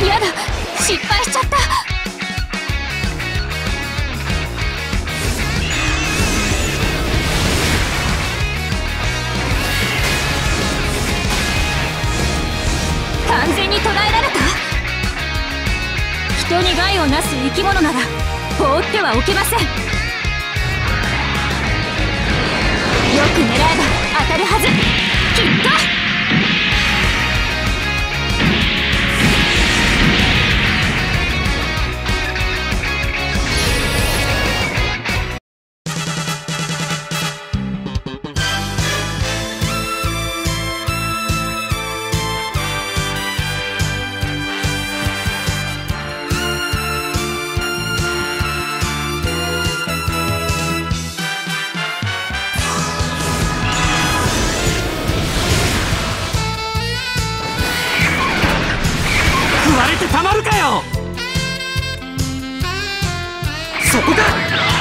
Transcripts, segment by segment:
やだ、失敗しちゃった。完全に捉えられた。人に害をなす生き物なら放ってはおけません。よく狙えば当たるはず、きっと。 割れてたまるかよ。そこだ。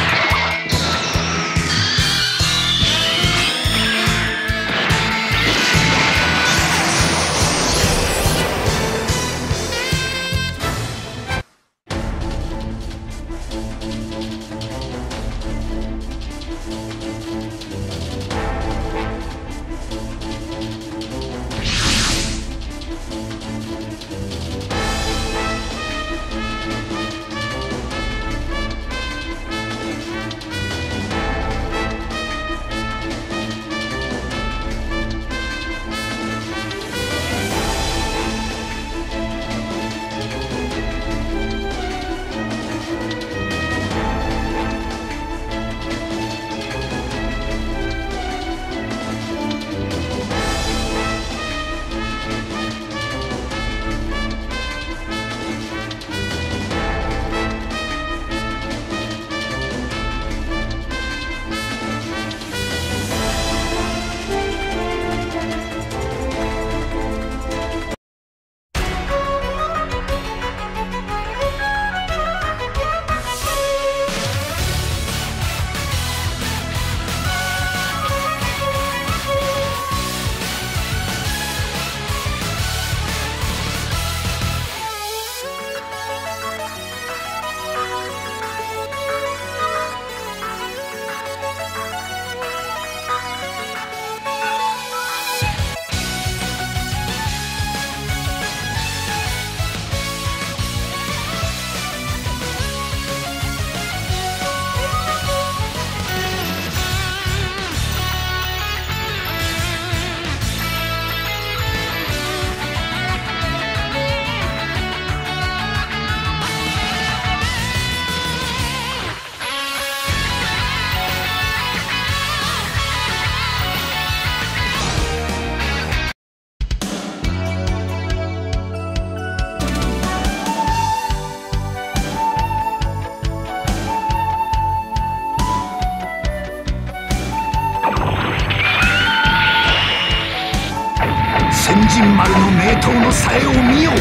千人丸の名刀のさえを見よ。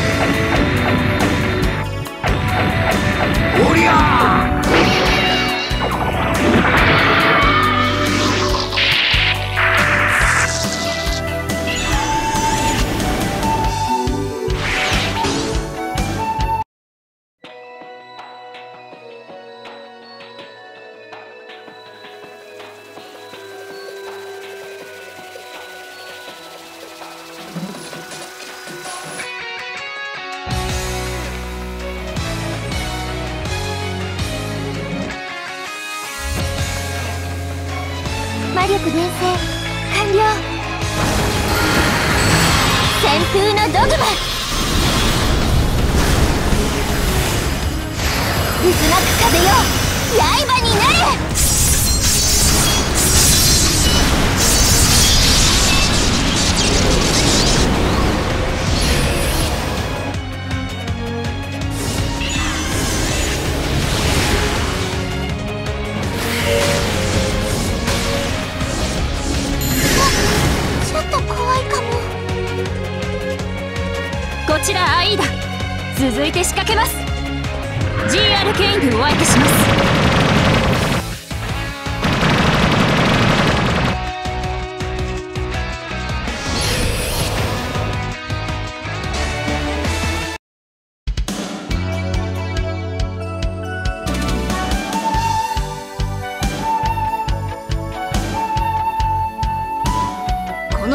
おりゃー。 魔力伝染完了。旋風のドグマ。渦巻く壁よ、刃になれ。こちらアイーダ、続いて仕掛けます。 GR ケインでお相手します。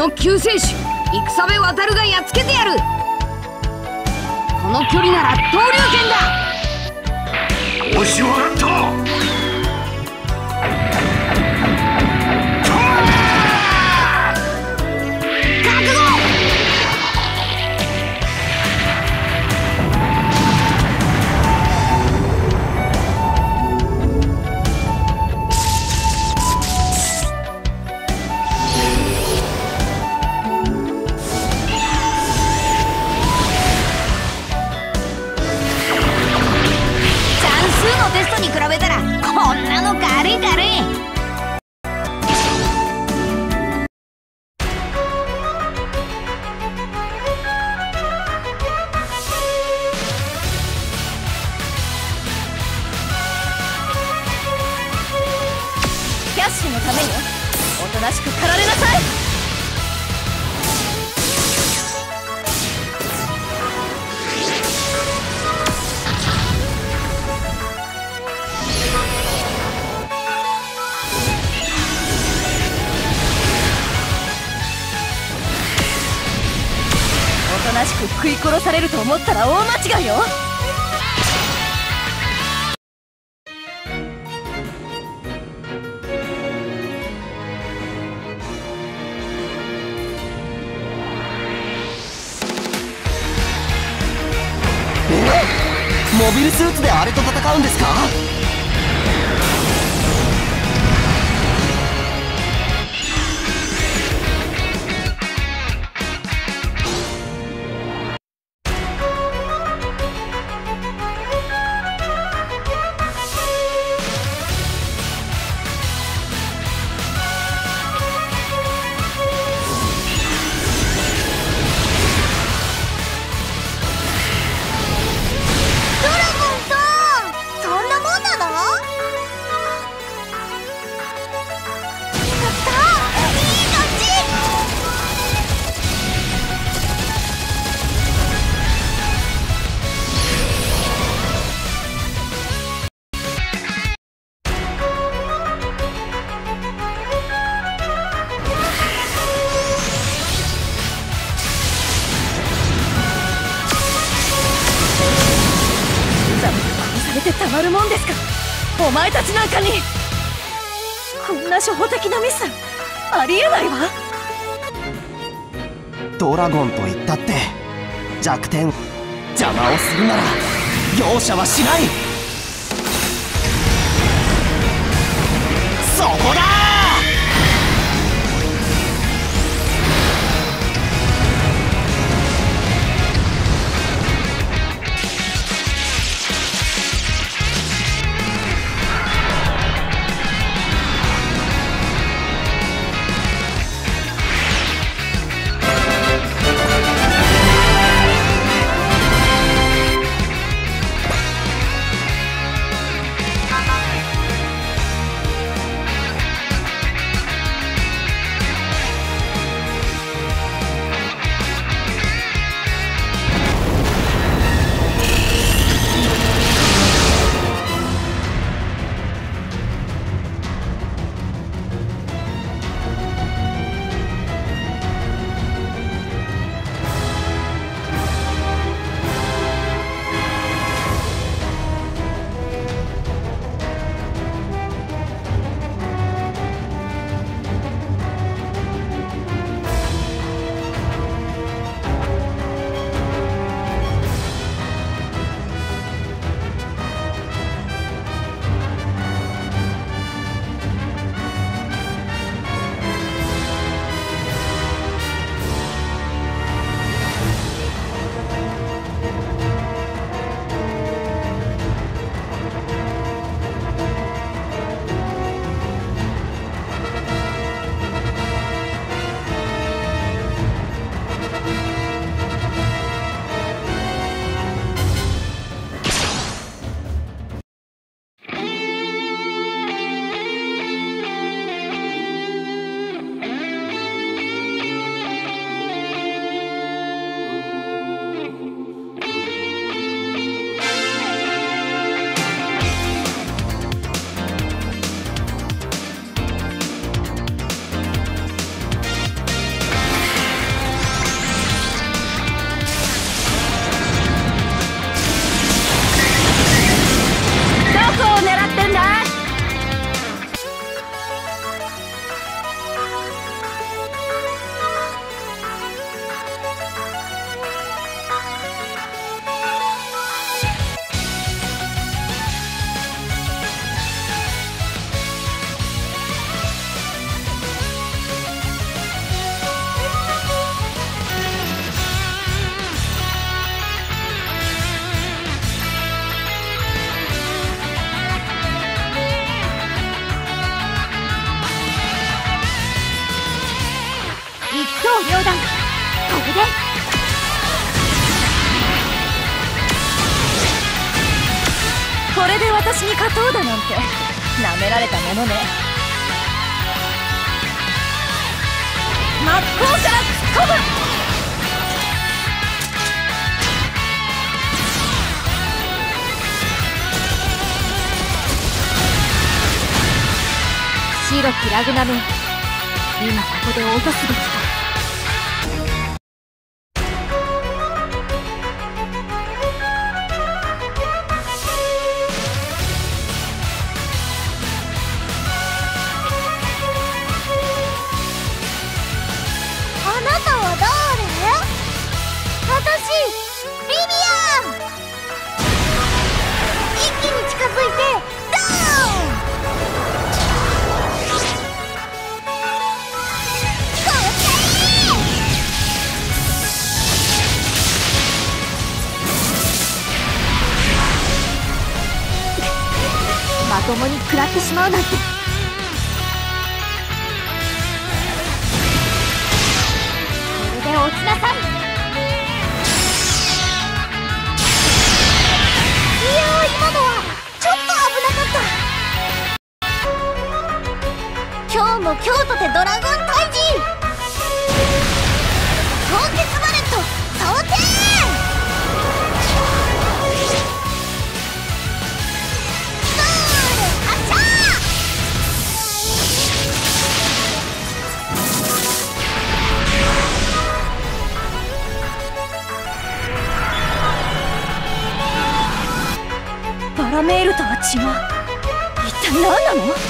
の救世主戦部渡るがやっつけてやる。この距離なら刀竜拳だ。 押し上がった。 覚悟。テストに比べたらこんなの軽い軽い。キャッシュのためにおとなしく駆られなさい。おとなしく食い殺されると思ったら大間違いよ。 モビルスーツであれと戦うんですか？たまるもんですか、お前たちなんかに。こんな初歩的なミスありえないわ。 ドラゴンと言ったって弱点邪魔をするなら容赦はしない。そこだ。 私に勝とうだなんてなめられたものね。真っ向から突っ込む。白きラグナメ、今ここで落とすべきか。 あなたは誰？私、ビビアン。一気に近づいてダウン。 まともに食らってしまうなんて。これで落ちなさい。 いやー、今のはちょっと危なかった。今日も今日とてドラゴン退治。凍結バレット装填。 バラメールとは違う。一体何なの？こ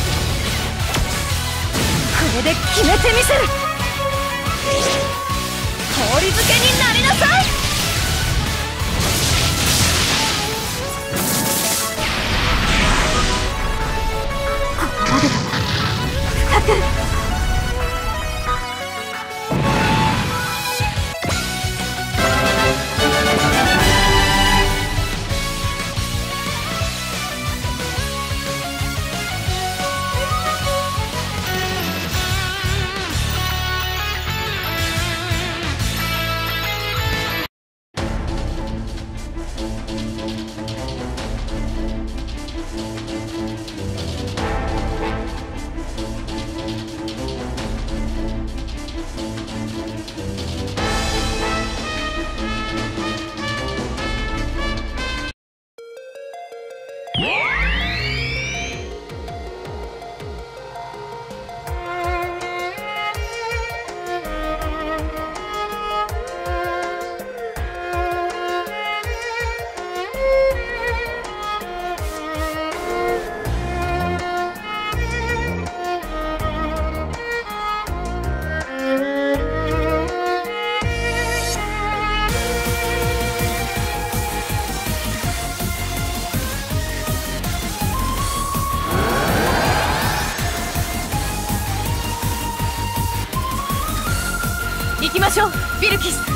れで決めてみせる。氷漬けになりなさい。ここまでだな。深く。行きましょう、ビルキス。